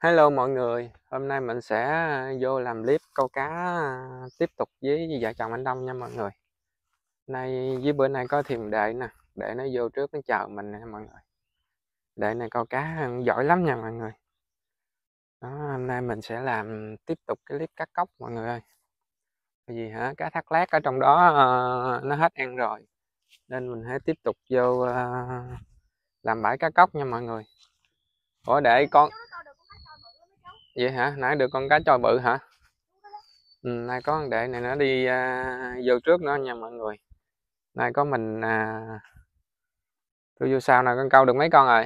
Hello mọi người, hôm nay mình sẽ vô làm clip câu cá tiếp tục với vợ chồng anh Đông nha mọi người. Nay với bữa nay có thìm đệ nè, đệ nó vô trước nó chờ mình nè mọi người. Đệ này câu cá giỏi lắm nha mọi người. Đó, hôm nay mình sẽ làm tiếp tục cái clip cá cóc mọi người ơi. Bởi vì cá thác lát ở trong đó nó hết ăn rồi, nên mình hãy tiếp tục vô làm bãi cá cóc nha mọi người. Ủa đệ con vậy hả? Nãy được con cá trôi bự hả? Nay có con đệ này nó đi vô trước nữa nha mọi người. Nay có mình tôi vô sau này con câu được mấy con rồi?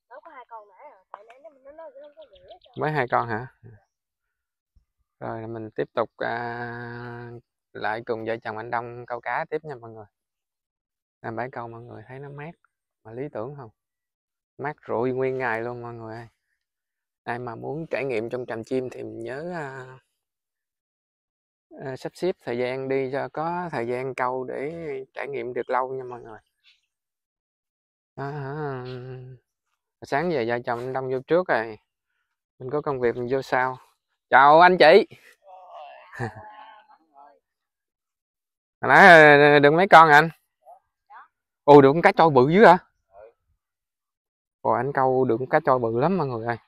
Mới 2 con hả? Rồi mình tiếp tục lại cùng vợ chồng anh Đông câu cá tiếp nha mọi người. Làm bãi câu mọi người thấy nó mát mà lý tưởng không? Mát rượi nguyên ngày luôn mọi người ơi. Ai mà muốn trải nghiệm trong tràm chim thì mình nhớ sắp xếp thời gian đi cho có thời gian câu để trải nghiệm được lâu nha mọi người. Sáng giờ vợ chồng anh Đông vô trước rồi, mình có công việc mình vô sau. Chào anh chị. Hồi nãy được mấy con anh? Ồ, được con cá trôi bự dữ hả? Ồ, anh câu được con cá trôi bự lắm mọi người ơi.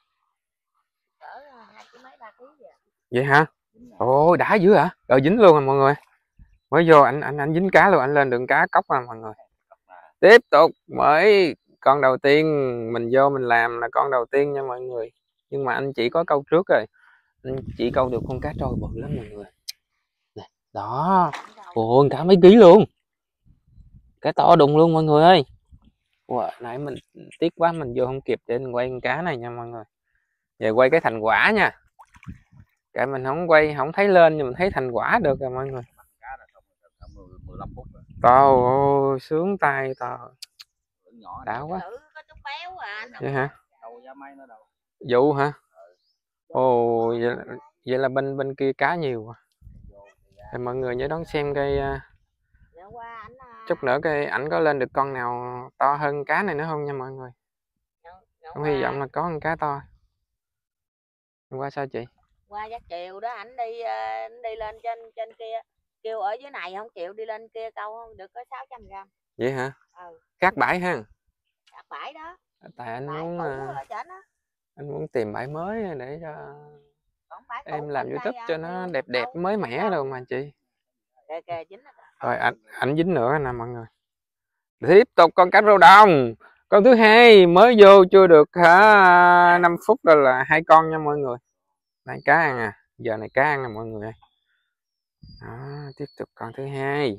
Vậy hả? Ồ, đã dữ hả? Rồi dính luôn rồi mọi người. Mới vô anh dính cá luôn, anh lên đường cá cóc rồi mọi người. Tiếp tục mới con đầu tiên mình vô mình làm là con đầu tiên nha mọi người. Nhưng mà anh chị có câu trước rồi. Anh chị câu được con cá trôi bự lắm mọi người. Này, đó. Ồ, cả mấy ký luôn. Cá to đùng luôn mọi người ơi. Wow, nãy mình tiếc quá mình vô không kịp để mình quay con cá này nha mọi người. Về quay cái thành quả nha. Kệ mình không quay không thấy lên nhưng mình thấy thành quả được rồi mọi người. To ôi, sướng tay to. Đã quá. Vậy hả? Vụ hả? Ồ, vậy là bên kia cá nhiều. Thì mọi người nhớ đón xem cái chút nữa cái ảnh có lên được con nào to hơn cá này nữa không nha mọi người. Không hy vọng là có con cá to. Hôm qua sao chị? Qua Giác Chiều đó ảnh đi lên trên kia, kêu ở dưới này không chịu đi lên kia câu không được có 600 g. Vậy hả? Khác bãi ha. Khác bãi đó. Tại anh bãi muốn anh muốn tìm bãi mới để cho em làm YouTube cho nó đẹp đẹp mới mẻ đâu mà chị. Kìa, dính rồi ảnh dính nữa nè mọi người. Tiếp tục con cá rô đồng, con thứ hai mới vô chưa được 5 phút rồi là 2 con nha mọi người. Này cá ăn à, giờ này cá ăn à mọi người. Đó, tiếp tục con thứ hai.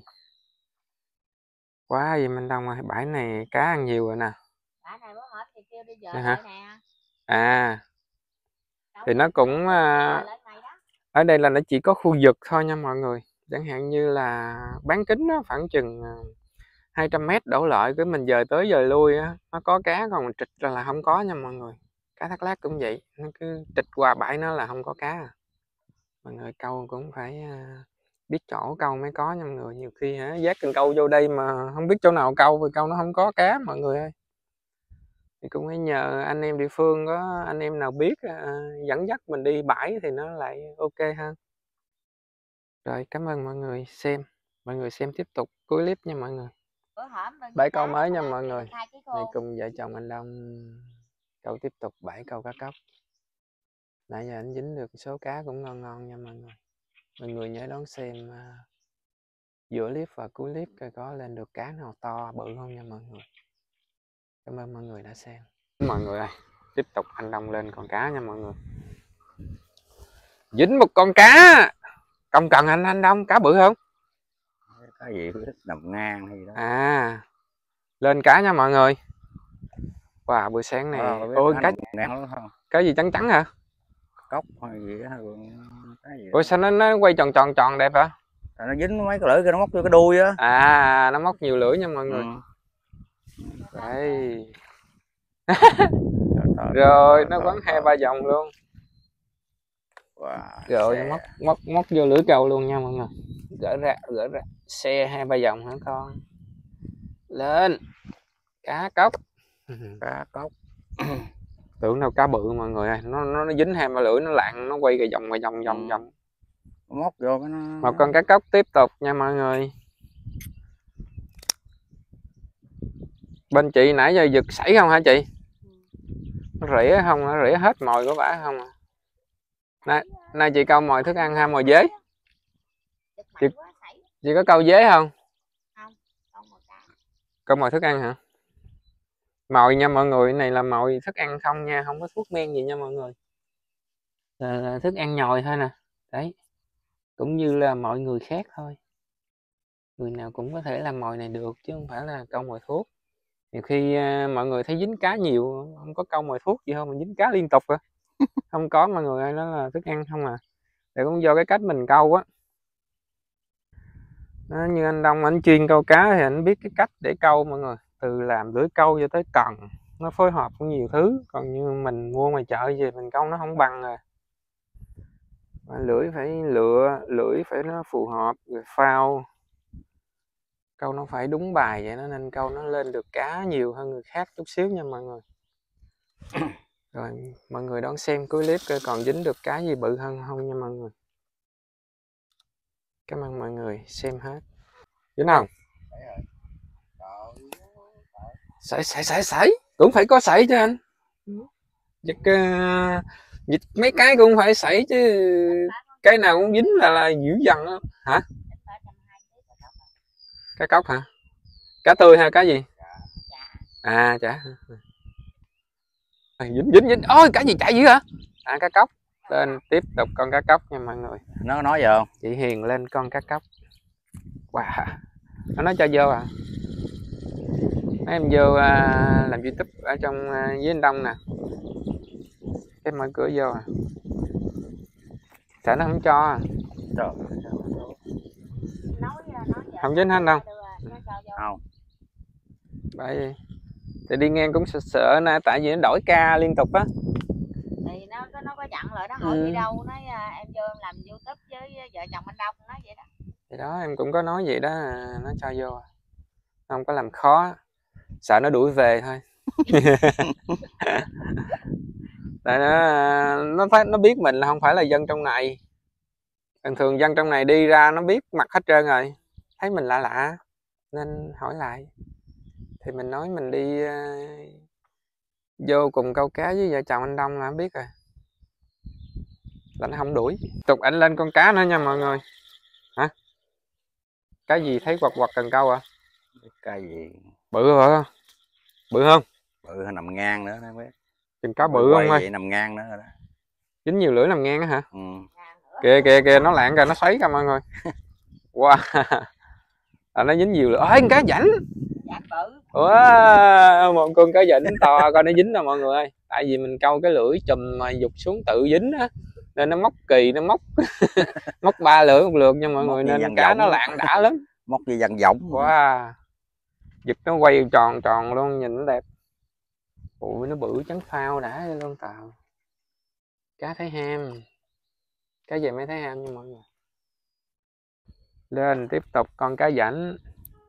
Quá gì Minh Đông ơi, bãi này cá ăn nhiều rồi nè. Bãi này mới hết thì kêu đi giờ lại nè. À thì nó cũng ở đây là nó chỉ có khu vực thôi nha mọi người. Chẳng hạn như là bán kính nó khoảng chừng 200 m đổ lại, cái mình dời tới dời lui á, nó có cá, còn trịch là không có nha mọi người. Cá thác lát cũng vậy, nó cứ trịch qua bãi nó là không có cá à. Mọi người câu cũng phải biết chỗ câu mới có nha mọi người. Nhiều khi vác cần câu vô đây mà không biết chỗ nào câu vì câu nó không có cá mọi người ơi. Thì cũng phải nhờ anh em địa phương, có anh em nào biết dẫn dắt mình đi bãi thì nó lại ok hơn. Rồi cảm ơn mọi người xem. Mọi người xem tiếp tục cuối clip nha mọi người. Bãi câu mới nha mọi người. Đây cùng vợ chồng anh Đông câu tiếp tục bãi câu cá cóc. Nãy giờ anh dính được số cá cũng ngon ngon nha mọi người. Mọi người nhớ đón xem giữa clip và cuối clip coi có lên được cá nào to bự không nha mọi người. Cảm ơn mọi người đã xem. Mọi người ơi, tiếp tục anh Đông lên con cá nha mọi người. Dính một con cá. Không cần anh Đông, cá bự không? Cái gì nằm ngang hay đó. Lên cá nha mọi người. Wow, buổi sáng này ôi cá gì trắng trắng hả? Cốc hay gì đó, cái gì ủa sao nó quay tròn tròn tròn đẹp hả? Nó dính mấy cái lưỡi kia nó móc vô cái đuôi á. Nó móc nhiều lưỡi nha mọi người. Đây. Rồi nó quấn 2-3 vòng luôn. Rồi nó móc vô lưỡi câu luôn nha mọi người. Gỡ ra xe 2-3 vòng hả con? Lên cá cóc. Cá cóc. Tưởng đâu cá bự mọi người ơi, nó dính 2-3 lưỡi nó lạng, nó quay vòng. Móc vô cái nó. Một con cá cóc tiếp tục nha mọi người. Bên chị nãy giờ giật sảy không hả chị? Nó rỉa không, nó rỉa hết mồi của bả không à? Nay chị câu mồi thức ăn hay mồi dế? Chị có câu dế không? Câu mồi thức ăn hả? Mồi nha mọi người, này là mồi thức ăn không nha, không có thuốc men gì nha mọi người. Là thức ăn nhồi thôi nè. Đấy. Cũng như là mọi người khác thôi. Người nào cũng có thể làm mồi này được chứ không phải là câu mồi thuốc. Nhiều khi mọi người thấy dính cá nhiều, không có câu mồi thuốc gì không, mình dính cá liên tục à. Không có mọi người ơi, đó là thức ăn không à. Để cũng do cái cách mình câu á. Đó, như anh Đông anh chuyên câu cá thì anh biết cái cách để câu mọi người, từ làm lưỡi câu cho tới cần, nó phối hợp cũng nhiều thứ. Còn như mình mua ngoài chợ gì mình câu nó không bằng rồi. Mà lưỡi phải lựa, lưỡi phải nó phù hợp, rồi phao câu nó phải đúng bài vậy đó, nên câu nó lên được cá nhiều hơn người khác chút xíu nha mọi người. Rồi mọi người đón xem cuối clip coi còn dính được cá gì bự hơn không nha mọi người. Cảm ơn mọi người xem hết. Dính không? Sảy cũng phải có sảy chứ anh. Dịch mấy cái cũng phải sảy chứ, cái nào cũng dính là dữ dằn đó. Hả? Cá cóc hả? Cá tươi hay cá gì? À chả. Dính. Ôi cá gì chạy dữ hả? À cá cóc. Lên tiếp tục con cá cóc nha mọi người. Nó nói gì không? Chị Hiền lên con cá cóc. Wow. Nó nói cho vô à. Mấy em vô làm YouTube ở trong với anh Đông nè. Em mở cửa vô à. Sợ nó không cho à. Không dính hết đâu. Không. Bởi vì thì đi ngang cũng sợ nè, tại vì nó đổi ca liên tục á. Thì nó có chặn lại, nó hỏi đi đâu, nói em vô em làm YouTube với vợ chồng anh Đông, nói vậy đó. Thì đó em cũng có nói vậy đó, nó cho vô. Không có làm khó, sợ nó đuổi về thôi. Tại nó biết mình là không phải là dân trong này. Thường thường dân trong này đi ra nó biết mặt hết trơn rồi, thấy mình lạ lạ nên hỏi lại. Thì mình nói mình đi vô cùng câu cá với vợ chồng anh Đông là nó biết rồi, là nó không đuổi. Tục ảnh lên con cá nữa nha mọi người. Hả? Cá gì thấy quặt quặt cần câu à? Cá gì? Bự hả? Bự không? Bự hay nằm ngang nữa đó biết. Chừng cá bự không ơi? Nằm ngang nữa rồi đó. Dính nhiều lưỡi nằm ngang á hả? Ừ. Kìa nó lạng kìa, nó xoáy kìa mọi người. Wow. À, nó dính nhiều lưỡi. Ôi cá rảnh. Wow, một con cá rảnh to coi nó dính đâu mọi người ơi. Tại vì mình câu cái lưỡi chùm mà dục xuống tự dính á, nên nó móc kỳ, nó móc móc 3 lưỡi một lượt nha mọi người, nên cá nó lạng đã lắm. Móc như dằn võng. Wow. Giật nó quay tròn tròn luôn, nhìn nó đẹp. Ui nó bự trắng phao đã luôn tàu. Cá thấy ham. Cá gì mới thấy ham nha mọi người. Lên tiếp tục con cá rảnh.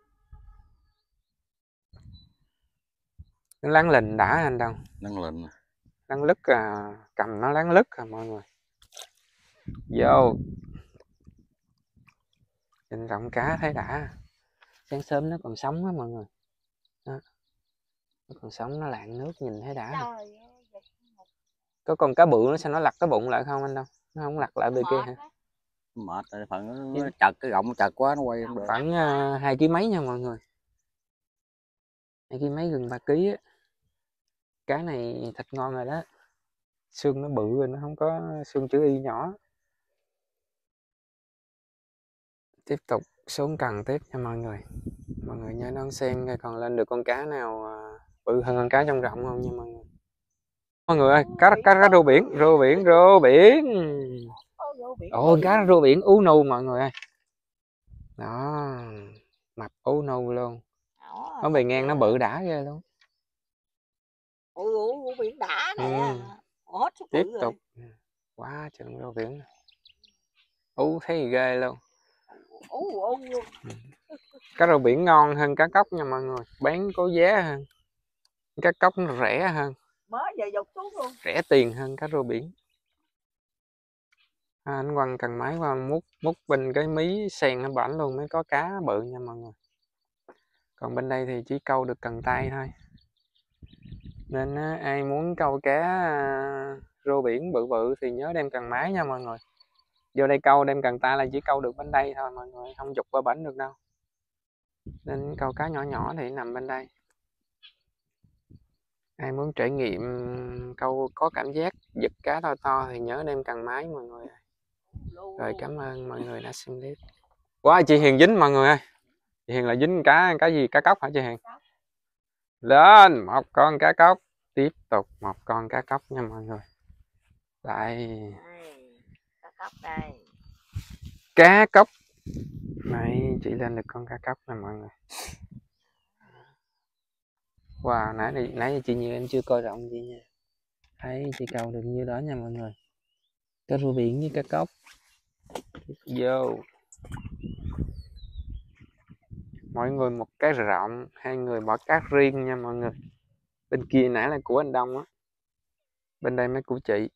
Nó láng lình đã anh đâu. Láng lình. Láng lứt à, cầm nó láng lứt à mọi người. Vô. Nhìn rộng cá thấy đã. Sáng sớm nó còn sống á mọi người. Đó. Nó còn sống, nó lạng nước nhìn thấy đã. Có con cá bự nó sao nó lặt cái bụng lại không anh đâu? Nó không lặt lại bên kia hả? Mệt tại phần nó chật, cái gọng chật quá nó quay không được. Khoảng 2 kg mấy nha mọi người. 2 kg mấy, gần 3 kg á. Cá này thịt ngon rồi đó. Xương nó bự rồi, nó không có xương chữ Y nhỏ. Tiếp tục xuống cần tiếp nha mọi người. Mọi người nhớ đón xem coi còn lên được con cá nào bự hơn con cá trong rộng không nha mọi người. Mọi người ơi, cá rô biển. Ôi cá rô biển ú nu mọi người ơi. Đó, mập ú nu luôn. Nó bề ngang nó bự đã ghê luôn. Ú biển đã nè. Tiếp tục. Quá chừng rô biển. Ú thấy ghê luôn. Cá rô biển ngon hơn cá cóc nha mọi người, bán có giá hơn. Cá cóc nó rẻ hơn. mới giờ dục xuống luôn. Rẻ tiền hơn cá rô biển. Anh quăng cần máy qua múc bên cái mí sen ở bển luôn mới có cá bự nha mọi người. Còn bên đây thì chỉ câu được cần tay thôi. Nên ai muốn câu cá rô biển bự bự thì nhớ đem cần máy nha mọi người. Vô đây câu đem cần tay là chỉ câu được bên đây thôi mọi người, không dục qua bển được đâu. Nên câu cá nhỏ nhỏ thì nằm bên đây. Ai muốn trải nghiệm câu có cảm giác giật cá to to thì nhớ đem cần máy mọi người. Rồi cảm ơn mọi người đã xem clip. Quá chị Hiền dính mọi người ơi. Chị Hiền là dính cá gì, cá cóc hả chị Hiền? Lên một con cá cóc, tiếp tục một con cá cóc nha mọi người. Đây. Cá cóc đây. Cá cóc. Này chị lên được con cá cóc nè mọi người. Wow, nãy chị nhiều em chưa coi rộng gì nha. Thấy chị câu được như đó nha mọi người. Cá rô biển với cá cóc. Vô. Mỗi người một cái rộng, hai người bỏ cát riêng nha mọi người. Bên kia nãy là của anh Đông á. Bên đây mới của chị.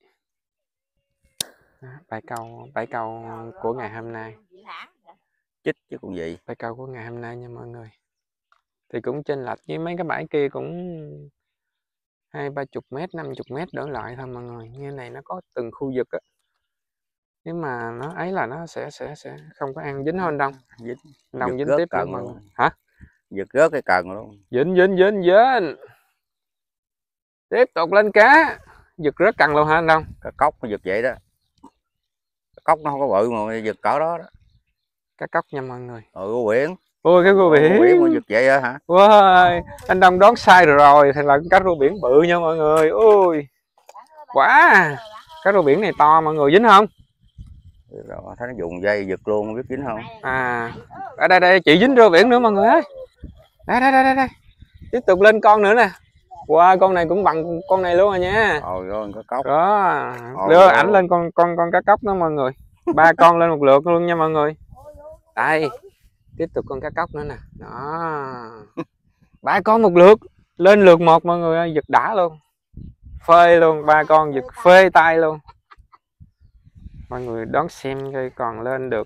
Bãi câu của ngày hôm nay. Chích chứ cũng gì. Bãi câu của ngày hôm nay nha mọi người. Thì cũng chênh lệch với mấy cái bãi kia cũng 20-30 mét, 50 mét đổ lại thôi mọi người. Như này nó có từng khu vực á. Nếu mà nó ấy là nó sẽ không có ăn dính hơn Đông. Đông dính tiếp luôn mọi người. Hả? Giật rớt cái cần luôn. Dính. Tiếp tục lên cá. Giật rớt cần luôn hả anh Đông? Cá cóc nó giật vậy đó. Cá cóc nó không có bự mà giật cỡ đó đó. Cá cóc nha mọi người. Rô biển. Ôi cái rô biển. Rô biển mà giật vậy hả? Wow, anh Đông đoán sai rồi. Thì là cá rô biển bự nha mọi người. Ôi. Quá. Cá rô biển này to mọi người, dính không? Rồi, thấy nó dùng dây giật luôn, không biết dính không? À, ở đây chị dính rô biển nữa mọi người ơi. Đây. Tiếp tục lên con nữa nè. Wow, con này cũng bằng con này luôn rồi nha. Rồi, cá cóc. Đó, đưa ảnh lên con cá cóc đó mọi người. 3 con lên một lượt luôn nha mọi người. Đây, tiếp tục con cá cóc nữa nè. Đó. 3 con một lượt, lên lượt một mọi người ơi, giật đã luôn. Phê luôn, 3 con giật phê tay luôn. Mọi người đón xem coi còn lên được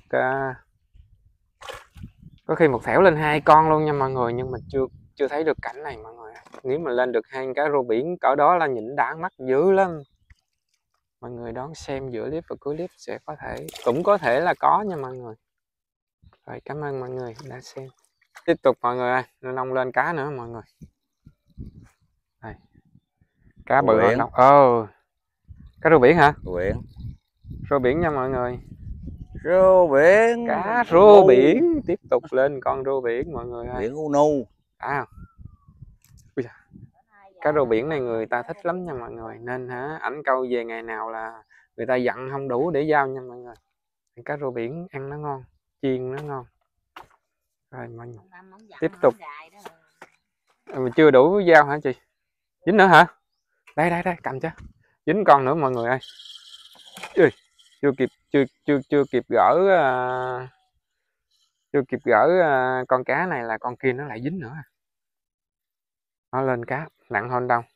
có khi một thẻo lên 2 con luôn nha mọi người, nhưng mà chưa thấy được cảnh này mọi người. Nếu mà lên được 2 cá rô biển cỡ đó là nhìn đã mắt dữ lắm. Mọi người đón xem giữa clip và cuối clip sẽ cũng có thể là có nha mọi người. Rồi cảm ơn mọi người đã xem. Tiếp tục mọi người ơi, Nông lên cá nữa mọi người. Đây. Cá bự hơn Nông. Cá rô biển hả? Rô biển nha mọi người. Rô biển. Cá rô biển. Tiếp tục lên con rô biển mọi người ơi. Biển nu. Cá rô biển này người ta thích lắm nha mọi người. Nên ảnh câu về ngày nào là người ta dặn không đủ để giao nha mọi người. Cá rô biển ăn nó ngon, chiên nó ngon. Rồi mọi người tiếp tục. Mà chưa đủ giao hả chị? Dính nữa hả? Đây cầm cho. Dính con nữa mọi người ơi. Chưa kịp gỡ con cá này là con kia nó lại dính nữa. Nó lên cá nặng hơn đâu.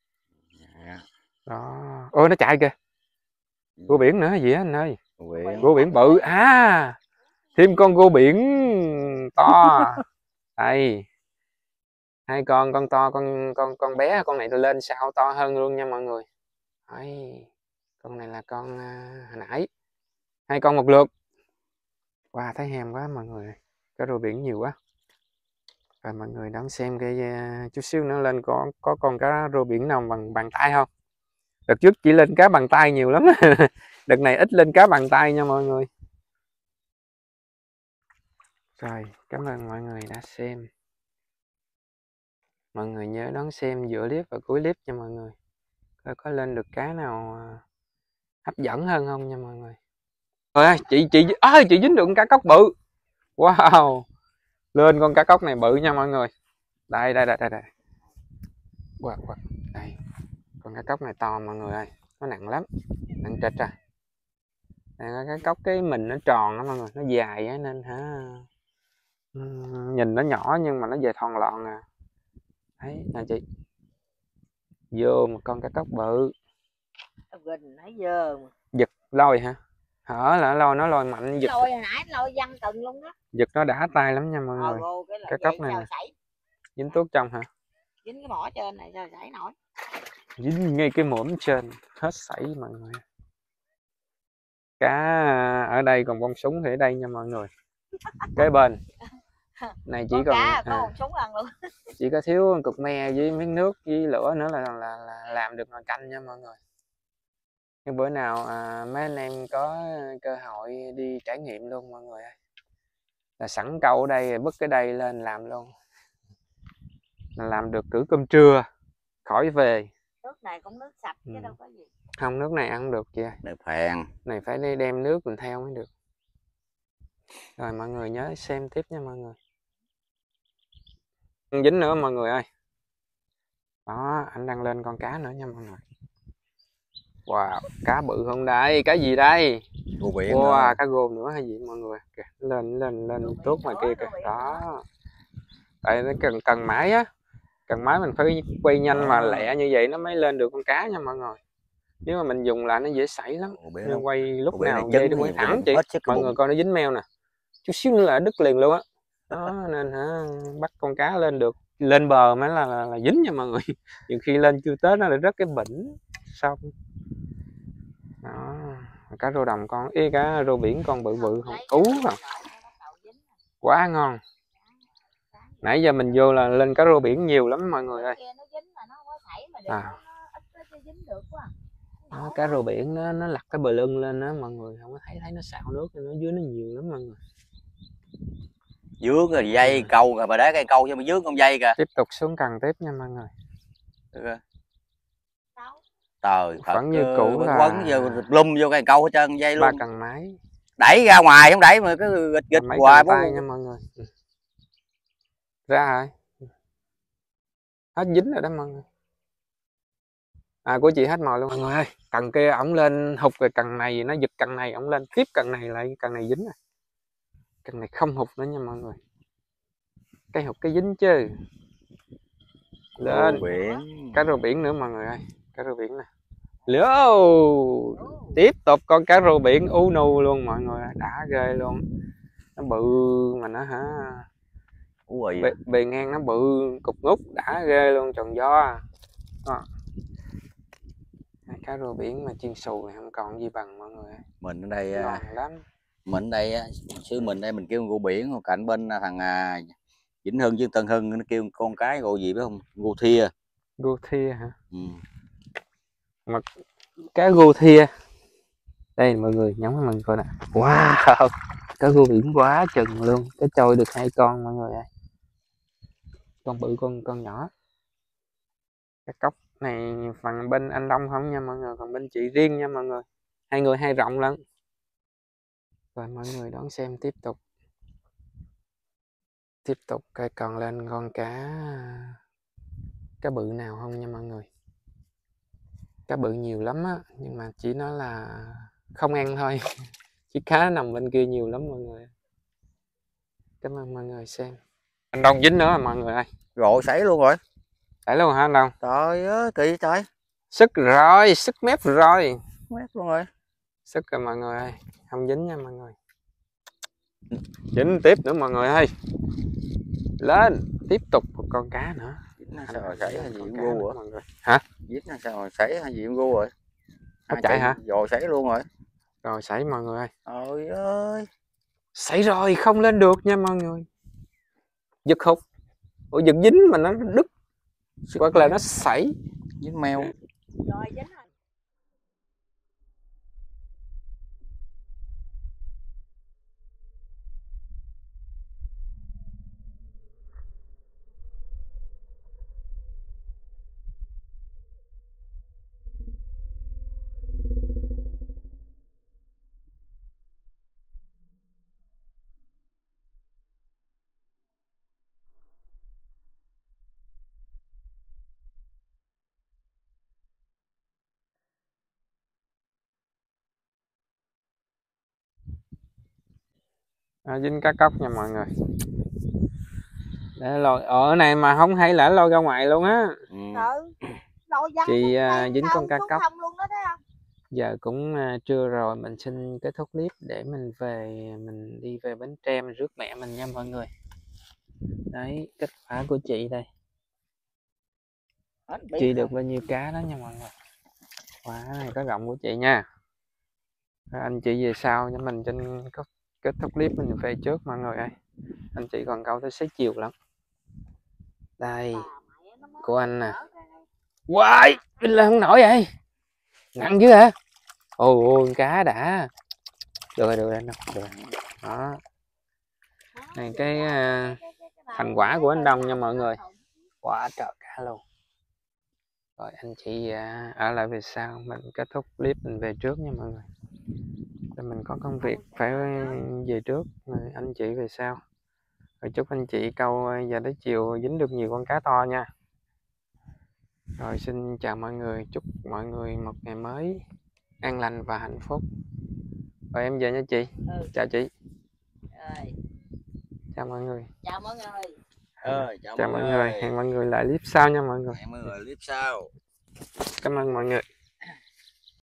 Đó. Ôi nó chạy kìa. Rô biển nữa gì á anh ơi? Rô biển bự. Thêm con rô biển to. Đây. 2 con to, con bé, con này lên sau to hơn luôn nha mọi người. Đấy. Con này là con hồi nãy. 2 con một lượt. Wow, thấy hèm quá mọi người. Cá rô biển nhiều quá. Rồi mọi người đón xem cái chút xíu nữa lên có con cá rô biển nào bằng bàn tay không? Đợt trước chỉ lên cá bằng tay nhiều lắm. Đợt này ít lên cá bằng tay nha mọi người. Rồi, cảm ơn mọi người đã xem. Mọi người nhớ đón xem giữa clip và cuối clip nha mọi người. Coi có lên được cá nào hấp dẫn hơn không nha mọi người. Rồi chị dính được con cá cóc bự. Wow. Lên con cá cóc này bự nha mọi người. Đây. Wow. Đây. Con cá cóc này to mọi người ơi. Nó nặng lắm. Nặng trịch à. Cá cóc cái mình nó tròn đó mọi người. Nó dài á nên nhìn nó nhỏ nhưng mà nó về thòn lọn à. Đấy nè chị. Vô một con cá cóc bự. Gình nãy giờ Giật lôi hả? Hở là lôi, nó lôi mạnh giật. lôi hồi nãy lôi văng từng luôn đó. Giật nó đã tay lắm nha mọi người. Cá cóc này nè. Dính tuốt trong hả? Dính cái mỏ trên này sao sảy nổi. Dính ngay cái mõm trên, hết sảy mọi người. Cá ở đây còn bông súng thì ở đây nha mọi người. Kế bên này chỉ còn có một súng lần luôn. Chỉ có thiếu cục me với miếng nước với lửa nữa là làm được nồi canh nha mọi người. Nhưng bữa nào mấy anh em có cơ hội đi trải nghiệm luôn mọi người ơi. Là sẵn câu ở đây, bứt cái đây lên làm luôn. Là làm được cử cơm trưa, khỏi về. Nước này cũng nước sạch chứ đâu có gì. Không, nước này ăn được kìa. Nước phèn. Này phải đi đem nước mình theo mới được. Rồi mọi người nhớ xem tiếp nha mọi người. Dính nữa mọi người ơi. Đó, anh đang lên con cá nữa nha mọi người. Wow, cá bự không đây? Cá gì đây? Rô biển. Wow, cá gô nữa hay gì mọi người? Kìa, lên tốt ngoài kia kìa. Đó. Tại nó cần máy á. Cần máy mình phải quay nhanh mà lẹ như vậy nó mới lên được con cá nha mọi người. Nếu mà mình dùng lại nó dễ xảy lắm. Nhưng quay lúc nào dây nó quay thẳng chị. Mọi người coi nó dính meo nè. Chút xíu nữa là đứt liền luôn á. Đó nên bắt con cá lên được. Lên bờ mới là dính nha mọi người. Nhiều khi lên chưa tới nó lại rớt cái bỉnh xong. Đó. Cá rô đồng con cá rô biển con bự bự không ú à. Quá ngon. Nãy giờ mình vô là lên cá rô biển nhiều lắm mọi người ơi. Đó, cá rô biển nó lặt cái bờ lưng lên đó mọi người không có thấy nó xạo nước, nó dưới nó nhiều lắm mọi người. Dướng rồi dây câu rồi mà đá cây câu cho mà dướng con dây kìa. Tiếp tục xuống cần tiếp nha mọi người. Trời vẫn như cũ là quấn vô lum vô cây câu hết trơn dây luôn. 3 cần máy. Đẩy ra ngoài không đẩy mà cứ gịch hoài tay nha mọi người. Ra rồi. Hết dính rồi đó mọi người. Của chị hết mồi luôn mọi người ơi. Cần kia ổng lên hụt rồi, cần này nó giật cần này ổng lên tiếp cần này lại, cần này dính rồi. Cần này không hụt nữa nha mọi người. Cái hụt cái dính chứ. Lên. Cá rô biển nữa mọi người ơi. Cá rô biển nè. Lửa. Tiếp tục con cá rô biển ú nu luôn mọi người, đã ghê luôn. Nó bự mà nó hả. Bề ngang nó bự cục ngút, đã ghê luôn, tròn gió. Cá rô biển mà chiên xù này không còn gì bằng mọi người. Mình ở đây ngon lắm. Mình ở đây xứ mình đây mình kêu rô biển, còn cạnh bên thằng Vĩnh Hưng với Tân Hưng nó kêu con cái rô gì biết không? Rô thia. Rô thia hả? Mà cá rô thia đây mọi người, nhắm mọi người coi nè. Wow, cá rô biển quá chừng luôn. Cái trôi được 2 con mọi người ơi. Con bự con nhỏ. Cái cốc này phần bên anh Đông không nha mọi người, còn bên chị riêng nha mọi người. Hai người hai rộng lắm. Rồi mọi người đón xem tiếp tục. Tiếp tục coi còn lên con cá bự nào không nha mọi người. Cá bự nhiều lắm á, nhưng mà chỉ nói là không ăn thôi. Chỉ cá nằm bên kia nhiều lắm mọi người. Cảm ơn mọi người xem. Anh Đông dính nữa mọi người ơi. Rồi sảy luôn rồi. Sảy luôn hả anh Đông? Trời ơi kỳ trời. Sức rồi, sức mép rồi. Mép luôn rồi. Sức rồi mọi người ơi. Không dính nha mọi người. Dính tiếp nữa mọi người ơi. Lên, tiếp tục một con cá nữa. Dính sao rồi sảy hay gì cũng gu mọi người. Hả? Dính sao rồi sảy hay gì cũng gu rồi. Hấp chạy hả? Rồi sảy luôn rồi. Rồi sảy mọi người ơi. Trời ơi. Sảy rồi, không lên được nha mọi người. Giật hụt. Ủa giật dính mà nó đứt. Hoặc là nó sảy. Dính meo. Rồi dính rồi. Dính cá cóc nha mọi người. Để lôi ở này mà không hay là lôi ra ngoài luôn á. nồi văng Chị xuống đây, dính con cá xuống cóc. không luôn đó, thấy không? Giờ cũng trưa rồi, mình xin kết thúc clip để mình đi về Bến Tre, mình rước mẹ mình nha mọi người. Đấy, kết quả của chị đây. Chị được bao nhiêu cá đó nha mọi người. Quả này có rộng của chị nha. Rồi anh chị về sau cho mình trên kết thúc clip mình về trước mọi người ơi. Anh chị còn câu tới xế chiều lắm. Đây của anh nè. Wow, lên không nổi vậy. Nặng dữ hả? Ồ, cá đã. Được rồi anh đâu. Được. Đó. Này cái thành quả của anh Đông nha mọi người. Quá trời cá luôn. Rồi anh chị ở lại về sau, mình kết thúc clip mình về trước nha mọi người. Để mình có công việc phải về trước, rồi anh chị về sau. Rồi chúc anh chị câu giờ tới chiều dính được nhiều con cá to nha. Rồi xin chào mọi người, chúc mọi người một ngày mới an lành và hạnh phúc. Rồi em về nha chị. Chào chị. Rồi. Chào mọi người. Chào mọi người. Chào mọi người. Hẹn mọi người lại clip sau nha mọi người. Hẹn mọi người clip sau. Cảm ơn mọi người.